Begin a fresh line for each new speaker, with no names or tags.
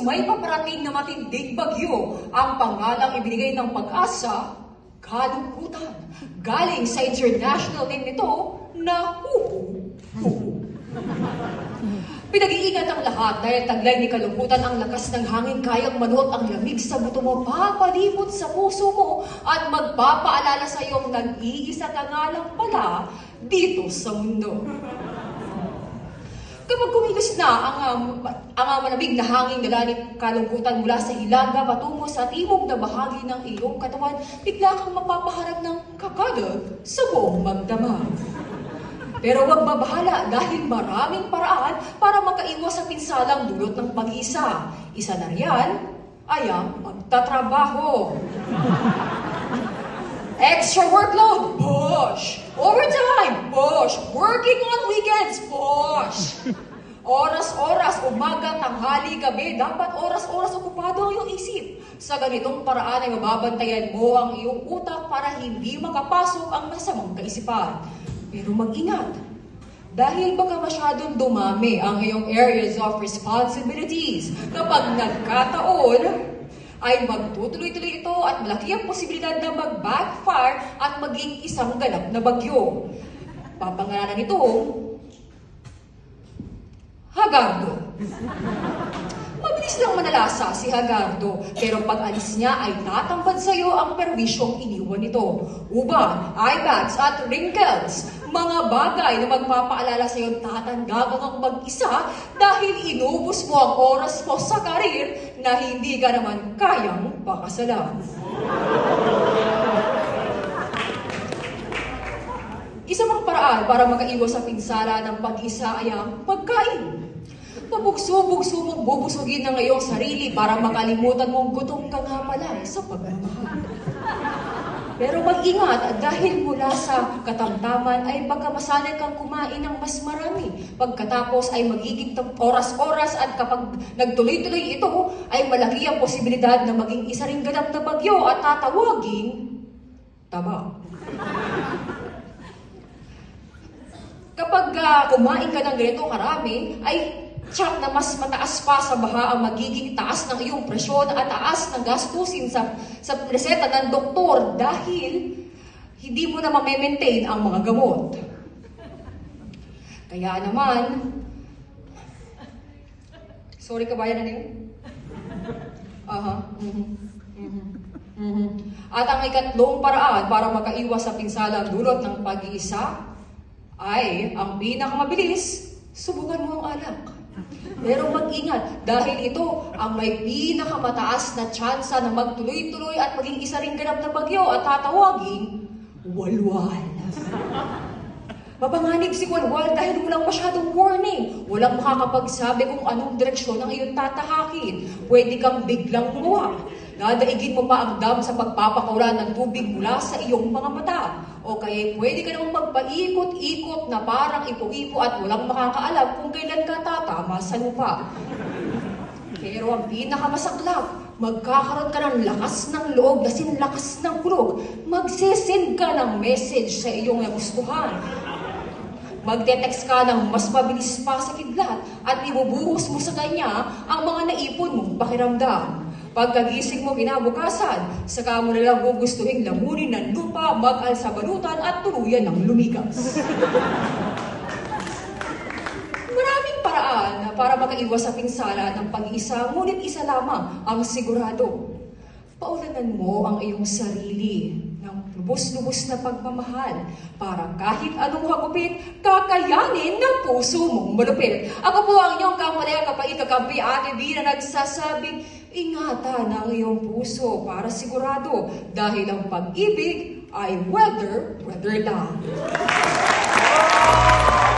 may paparating na matinding bagyo, ang pangalang ibinigay ng Pag-asa, kalungkutan. Galing sa international name nito na Huhu. Pinag-iingat ang lahat dahil taglay ni kalungkutan ang lakas ng hangin kayang manuot ang lamig sa buto mo, papalipot sa puso mo at magpapaalala sa iyong nag-iisa ka nga lang pala dito sa mundo. Kapag kumilos na ang malamig na hangin dala ni kalungkutan mula sa hilaga patungo sa timog na bahagi ng iyong katawan, bigla kang mapapaharap ng kakadag sa buong magdamag. Pero huwag mabahala dahil maraming paraan para makaiwas sa pinsalang dulot ng pag-isa. Isa na riyan ay ang pagtatrabaho. Extra workload, push! Overtime, push! Working on weekends, push! Oras-oras, umaga, tanghali, gabi, dapat oras-oras okupado ang iyong isip. Sa ganitong paraan ay mababantayan mo ang iyong utak para hindi makapasok ang masamang kaisipan. Pero mag-ingat, dahil baka masyadong dumami ang iyong areas of responsibilities. Kapag nagkataon, ay magtutuloy-tuloy ito at malaki ang posibilidad na mag-backfire at maging isang ganap na bagyo. Papangalanan itong Hagardo. Mabilis lang manalasa si Hagardo, pero pag alis niya ay tatambad sa iyo ang perwisyong iniwan nito. Uban, eye bags at wrinkles, mga bagay na magpapaalala sa iyo tatanda kang mag-isa dahil inubos mo ang oras mo sa karir na hindi ka naman kayang pakasalan. Isa pang paraan para makaiwas sa pinsala ng pag-isa ay ang pagkain. Pabugso-bugso mong bubusugin ng iyong sarili para makalimutan mong gutom ka nga pala sa pagmamahal. Pero mag-ingat dahil mula sa katamtaman ay baka masanay kang kumain ng mas marami. Pagkatapos ay magiging oras-oras at kapag nagtuloy-tuloy ito ay malaki ang posibilidad na maging isa ring ganap na bagyo at tatawaging taba. Kapag kumain ka ng ganito karami, ay tsak na mas mataas pa sa baha ang magiging taas ng iyong presyon at taas ng gastusin sa reseta ng doktor dahil hindi mo na ma-maintain ang mga gamot. Kaya naman, sorry kabayan na yun? At ang ikatlong paraan para makaiwas sa pinsalang dulot ng pag-iisa ay ang pinakamabilis, subukan mo ang alak. Pero mag-ingat dahil ito ang may pinakamataas na tsansa na magtuloy-tuloy at maging isa ring ganap na bagyo at tatawaging walwal. Mapanganib si walwal dahil walang masyadong warning. Walang makakapagsabi kung anong direksyon ang iyong tatahakin. Pwede kang biglang gumawa. Dadaigin mo pa ang dam sa pagpapakulan ng tubig mula sa iyong mga mata. O kaya pwede ka namang magpaikot-ikot na parang ipo-ipo at walang makakaalam kung kailan ka tatama sa lupa. Pero ang pinakamasaklap, magkakaroon ka ng lakas ng loob, lakas ng kulog. Magsisend ka ng message sa iyong nagustuhan. Magte-text ka ng mas mabilis pa sa kidlat at ibubuhos mo sa kanya ang mga naipon mong pakiramdam. Pagkagising mo kinabukasan, saka mo nalang gugustuhin lamunin ng lupa, mag-al sa balutan at tuluyan ng lumigas. Maraming paraan para makaiwas sa pinsala ng pag-iisa, ngunit isa lamang ang sigurado. Paulanan mo ang iyong sarili ng lubos-lubos na pagmamahal para kahit anong hagupit, kakayanin ng puso mong malupit. Ako po ang inyong kamalaya kapag kakampi Ate B na nagsasabing, ingatan ang iyong puso para sigurado dahil ang pag-ibig ay weather lang.